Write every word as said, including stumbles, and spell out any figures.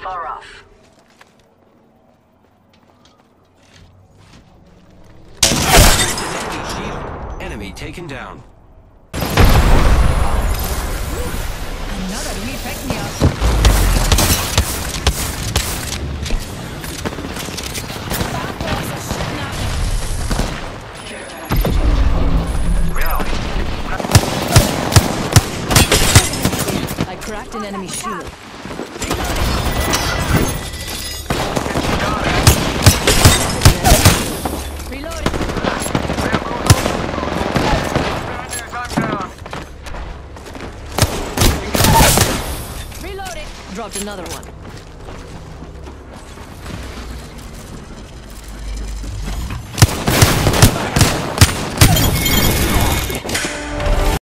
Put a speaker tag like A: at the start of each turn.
A: far off.
B: Enemy shield. Enemy taken down.
C: Another me pick me up. I cracked an enemy shield. Reloading. Reloading. Dropped another one.